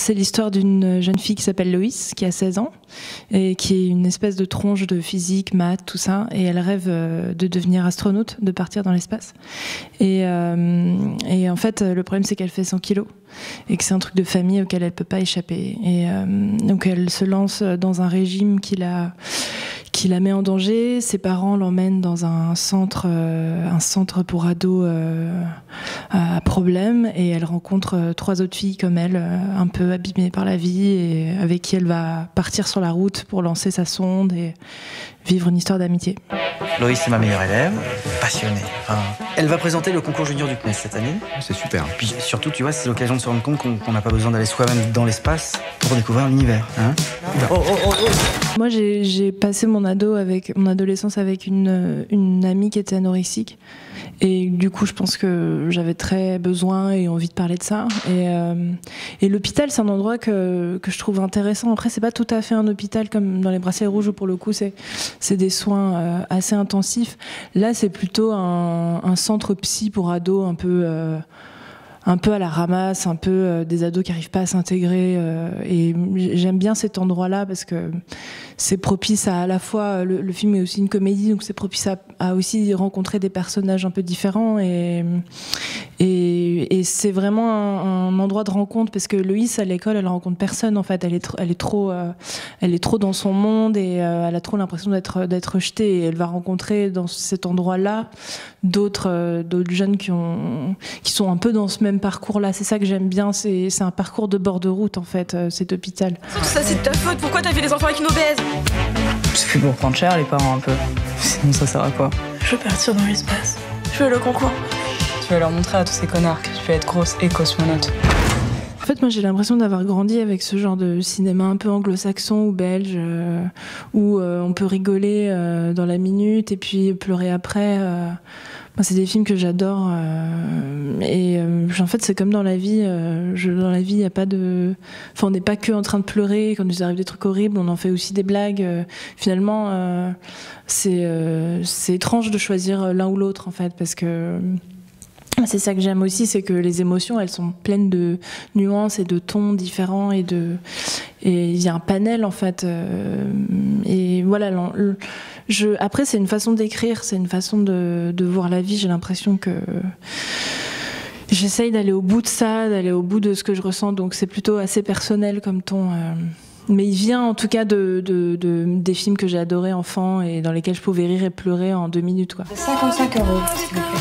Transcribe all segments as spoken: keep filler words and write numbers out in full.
c'est l'histoire d'une jeune fille qui s'appelle Loïs, qui a seize ans, et qui est une espèce de tronche de physique, maths, tout ça, et elle rêve de devenir astronaute, de partir dans l'espace. Et, euh, et en fait, le problème, c'est qu'elle fait cent kilos, et que c'est un truc de famille auquel elle peut pas échapper. Et euh, donc elle se lance dans un régime qui la, qui la met en danger. Ses parents l'emmènent dans un centre, euh, un centre pour ados euh, à problème, et elle rencontre euh, trois autres filles comme elle, euh, un peu abîmées par la vie, et avec qui elle va partir sur la route pour lancer sa sonde et vivre une histoire d'amitié. Loïs est ma meilleure élève, passionnée. Enfin, elle va présenter le concours junior du C N E S cette année. C'est super. Puis surtout, tu vois, c'est l'occasion de se rendre compte qu'on n'a pas besoin d'aller soi-même dans l'espace pour découvrir l'univers. Hein oh, oh, oh, oh. Moi, j'ai passé mon ado avec mon adolescence avec une, une amie qui était anorexique. Et du coup, je pense que j'avais très besoin et envie de parler de ça. Et, euh, et l'hôpital, c'est un endroit que, que je trouve intéressant. Après, c'est pas tout à fait un hôpital comme dans les Bracelets Rouges, où pour le coup, c'est des soins euh, assez intensifs. Là, c'est plutôt un, un centre psy pour ados un peu... Euh, un peu à la ramasse, un peu euh, des ados qui n'arrivent pas à s'intégrer. Euh, et j'aime bien cet endroit-là parce que c'est propice à à la fois, le, le film est aussi une comédie, donc c'est propice à, à aussi rencontrer des personnages un peu différents. Et, et, et c'est vraiment un, un endroit de rencontre parce que Loïs, à l'école, elle rencontre personne en fait. Elle est, elle est, trop, euh, elle est trop dans son monde et euh, elle a trop l'impression d'être d'être rejetée. Et elle va rencontrer dans cet endroit-là d'autres euh, d'autres jeunes qui, ont, qui sont un peu dans ce même parcours-là. C'est ça que j'aime bien, c'est un parcours de bord de route en fait, euh, cet hôpital. Tout ça c'est de ta faute, pourquoi t'as fait des enfants avec une obèse? C'est fait pour prendre cher les parents un peu, sinon ça sert à quoi? Je veux partir dans l'espace, je veux le concours. Tu vas leur montrer à tous ces connards que tu peux être grosse et cosmonaute. En fait, moi, j'ai l'impression d'avoir grandi avec ce genre de cinéma un peu anglo-saxon ou belge, euh, où euh, on peut rigoler euh, dans la minute et puis pleurer après. Euh. Moi, c'est des films que j'adore. Euh, et euh, en fait, c'est comme dans la vie. Euh, je, dans la vie, il n'y a pas de... Enfin, on n'est pas que en train de pleurer. Quand nous arrive des trucs horribles, on en fait aussi des blagues. Euh, finalement, euh, c'est euh, c'est étrange de choisir l'un ou l'autre, en fait, parce que... C'est ça que j'aime aussi, c'est que les émotions, elles sont pleines de nuances et de tons différents et de et il y a un panel en fait. Euh, et voilà. Je, après, c'est une façon d'écrire, c'est une façon de, de voir la vie. J'ai l'impression que j'essaye d'aller au bout de ça, d'aller au bout de ce que je ressens. Donc c'est plutôt assez personnel comme ton. Euh, mais il vient en tout cas de, de, de, des films que j'ai adorés enfant et dans lesquels je pouvais rire et pleurer en deux minutes, quoi. cinquante-cinq euros, s'il vous plaît.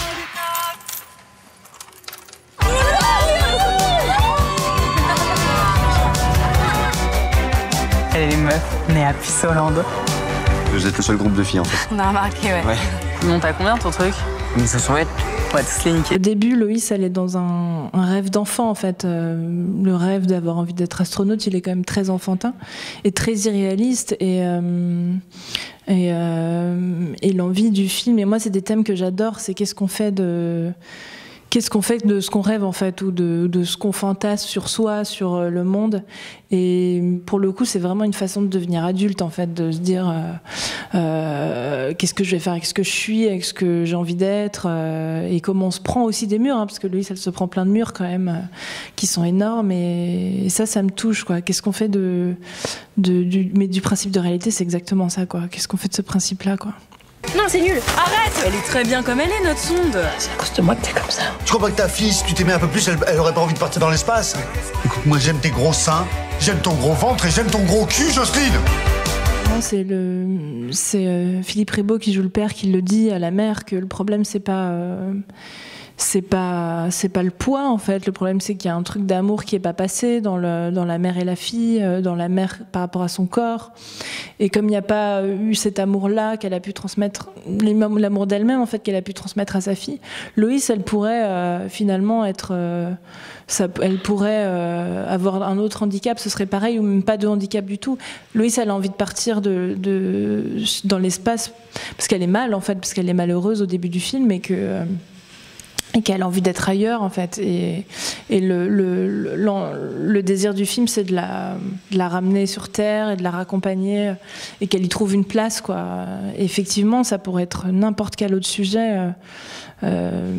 Et les meufs, on est à Pissolande. Vous êtes le seul groupe de filles en fait. On a remarqué, ouais. ouais. Il monte à combien ton truc? mille cinq cents mètres. On va tous les niquer. Au début, Loïs, elle est dans un, un rêve d'enfant en fait. Euh, le rêve d'avoir envie d'être astronaute, il est quand même très enfantin et très irréaliste. Et, euh, et, euh, et l'envie du film, et moi, c'est des thèmes que j'adore, c'est qu'est-ce qu'on fait de... Qu'est-ce qu'on fait de ce qu'on rêve en fait, ou de, de ce qu'on fantasme sur soi, sur le monde. Et pour le coup, c'est vraiment une façon de devenir adulte en fait, de se dire euh, euh, qu'est-ce que je vais faire avec ce que je suis, avec ce que j'ai envie d'être, euh, et comment on se prend aussi des murs, hein, parce que Loïs, elle se prend plein de murs quand même, euh, qui sont énormes. Et, et ça, ça me touche, quoi. Qu'est-ce qu'on fait de, de, du, mais du principe de réalité, c'est exactement ça, quoi. Qu'est-ce qu'on fait de ce principe-là, quoi. Non, c'est nul. Arrête. Elle est très bien comme elle est, notre sonde. C'est à cause de moi que t'es comme ça. Tu crois pas que ta fille, si tu t'aimais un peu plus, elle, elle aurait pas envie de partir dans l'espace? Écoute, moi j'aime tes gros seins, j'aime ton gros ventre et j'aime ton gros cul, Jocelyne. C'est le, c'est euh, Philippe Rebaud qui joue le père qui le dit à la mère que le problème c'est pas... Euh, c'est pas c'est pas le poids en fait, le problème c'est qu'il y a un truc d'amour qui est pas passé dans le dans la mère et la fille, dans la mère par rapport à son corps, et comme il n'y a pas eu cet amour là qu'elle a pu transmettre, l'amour d'elle-même en fait qu'elle a pu transmettre à sa fille, Loïs elle pourrait euh, finalement être euh, ça, elle pourrait euh, avoir un autre handicap, ce serait pareil, ou même pas de handicap du tout. Loïs elle a envie de partir de, de dans l'espace parce qu'elle est mal en fait, parce qu'elle est malheureuse au début du film et que euh, et qu'elle a envie d'être ailleurs en fait, et, et le, le, le, le désir du film, c'est de la, de la ramener sur Terre et de la raccompagner et qu'elle y trouve une place, quoi. Et effectivement, ça pourrait être n'importe quel autre sujet. Euh,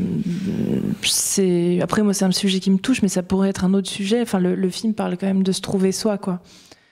c'est... Après, moi, c'est un sujet qui me touche, mais ça pourrait être un autre sujet. Enfin, le, le film parle quand même de se trouver soi, quoi.